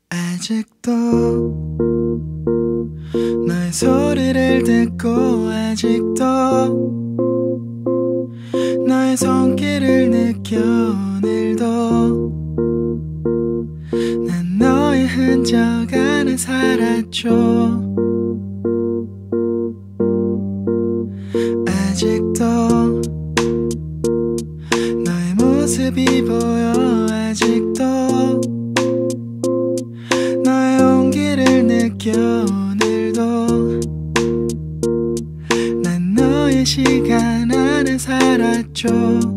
아직도 너의 소리를 듣고 아직도 너의 손길을 느껴 오늘도 난 너의 흔적 안에 살았죠. 아직도 너의 모습이 보여 아직도 너의 온기를 느껴 오늘도 난 너의 시간 안에 살았죠.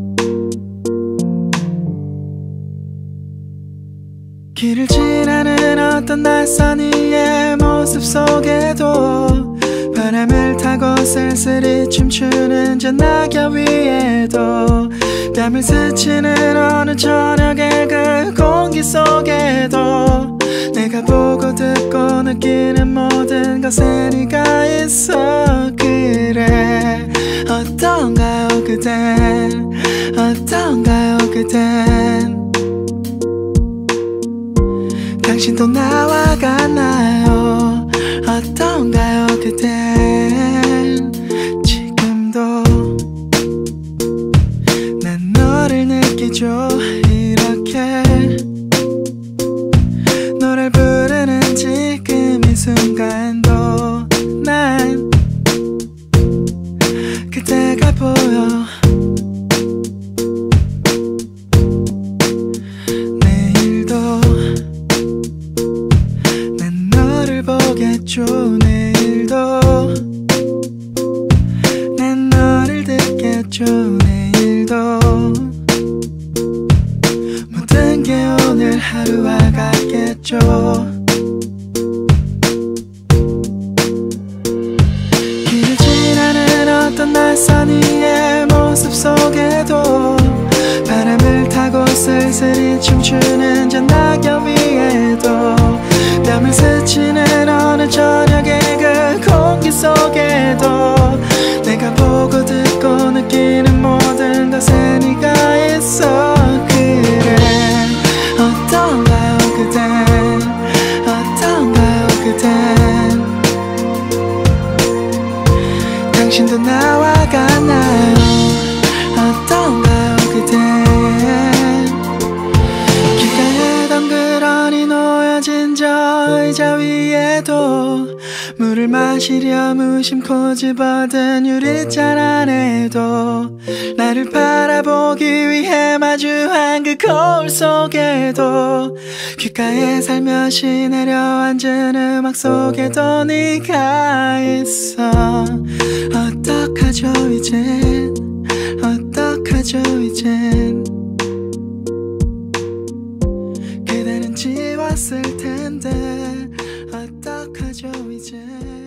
길을 지나는 어떤 낯선 이의 모습 속에도 바람을 타고 쓸쓸히 춤추는 저 낙엽 위에도 뺨을 스치는 어느 저녁의 그 공기 속에도 내가 보고 듣고 느끼는 모든 것에 네가 있어. 그래 어떤가요 그댄 어떤가요 그댄 당신도 나와 같나요 어떤가요 그댄 지금도 난 너를 느끼죠. 이렇게 노래를 부르는 지금 이 순간도 난 그대가 보여. 내일도 난 너를 보겠죠. 내일도 난 너를 듣겠죠. 내일도 모든 게 오늘 하루와 같겠죠. 길을 지나는 어떤 낯선 이의 모습 속에도 바람을 타고 쓸쓸히 춤추는 저 낙엽 위에도 뺨을 스치는 어느 저녁의 그 공기 속에도 내가 보고 듣고 느끼는 모든 것에 네가 있어. 그래 어떤가요 그댄 어떤가요 그댄 당신도 나와 같나요 어떤가요 그댄 길가에 덩그러니 놓여진 저 의자 위에도 물을 마시려 무심코 집어든 유리잔 안에도 나를 바라보기 위해 마주한 그 거울 속에도 귓가에 살며시 내려앉은 음악 속에도 네가 있어. 어떡하죠 이젠 어떡하죠 이젠 그대는 지웠을 텐데 어떡하죠 이젠